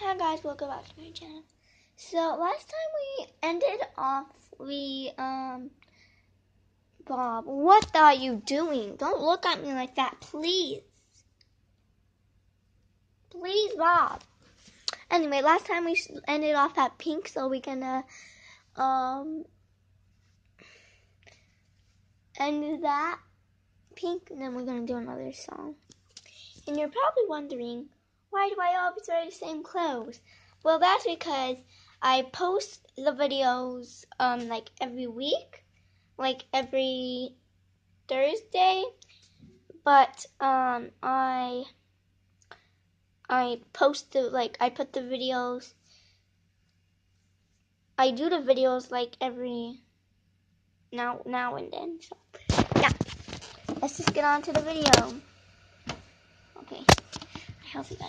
Hi guys, welcome back to my channel. So last time we ended off, Bob, what are you doing? Don't look at me like that, please. Please, Bob. Anyway, last time we ended off at pink, so we're gonna, end that pink, and then we're gonna do another song. And you're probably wondering, why do I always wear the same clothes? Well, that's because I post the videos like every week, like every Thursday. But I post I put the videos. I do the videos like every now and then. So yeah, let's just get on to the video. Okay, I hope you guys.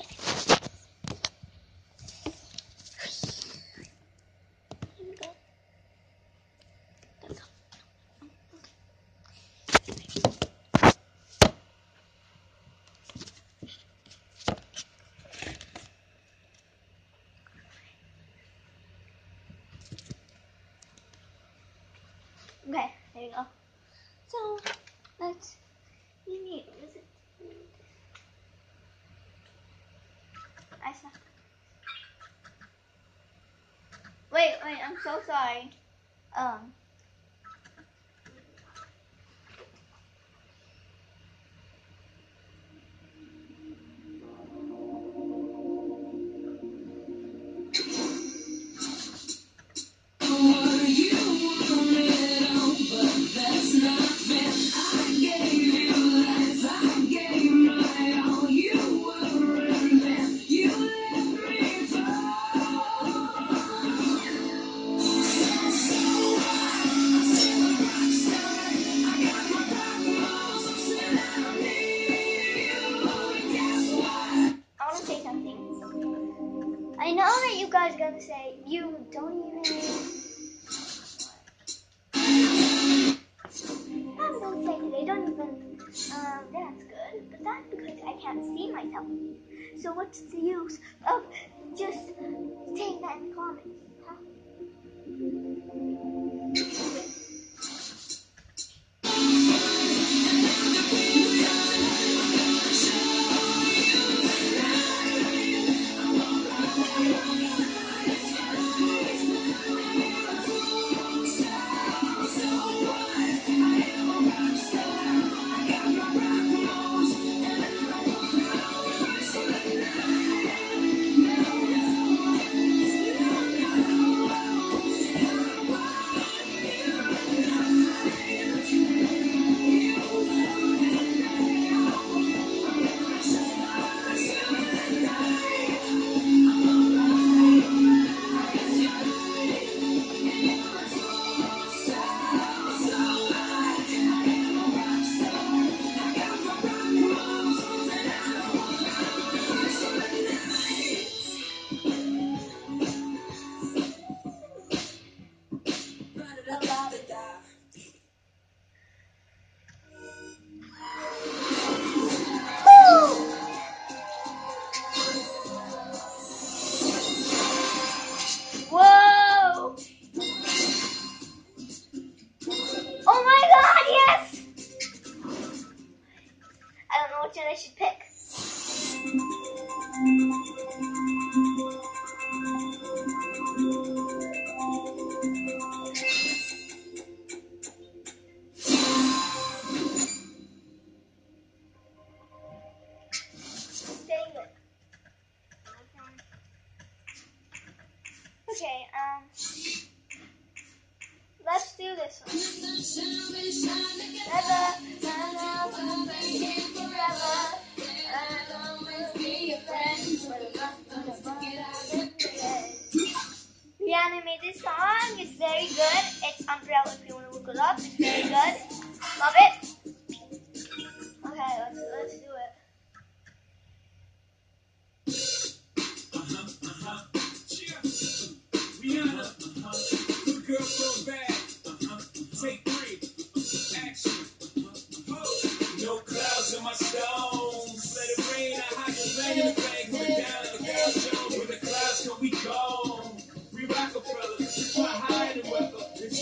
Okay, there you go. So, let's visit. I saw. Wait, I'm so sorry. I want to say something. I know that you guys are gonna say you don't even. I'm gonna say they don't even dance good, but that's because I can't see myself. So what's the use of just saying that in the comments, huh? Whoa! Oh my God, yes! I don't know which one I should pick. Okay, let's do this one. Rihanna made this song. It's very good. It's Umbrella if you want to look it up. It's very good. Love it. Okay, let's do it. Rihanna, good girl from bad. Take 3, action. No clouds in my stones. Let it rain. I hide your leg in the bank. Put it down in the girl show. When the clouds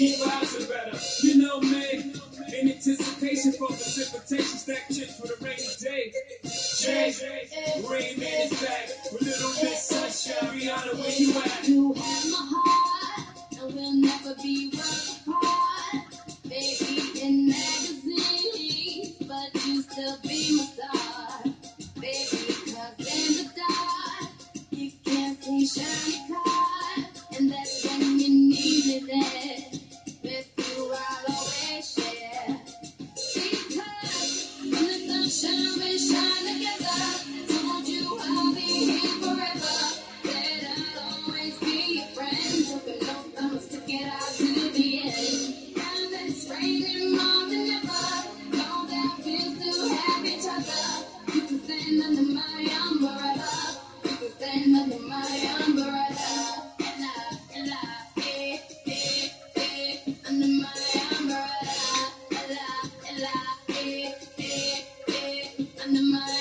vibes are better. You know me. In anticipation for precipitation, stack chips for the rainy day. Jay, Rain Man is back with Little Miss Sunshine. Rihanna, where you at? You have my heart, and we'll never be worlds apart. Baby, in magazines, but you still be my star. Baby, 'cause in the dark, you can't see shiny cars, and that's when you need me there. With you, I'll always share. Because when the sunshine we shine together, told you I'll be here forever. Said I'll always be your friend. So we know I'ma stick it out to the end. And it's raining more than ever. Know that we still have each other. You can stand under my umbrella. You can stand under my umbrella. Ella, eh, eh, eh, under my umbrella. Ella, eh, eh, eh, under my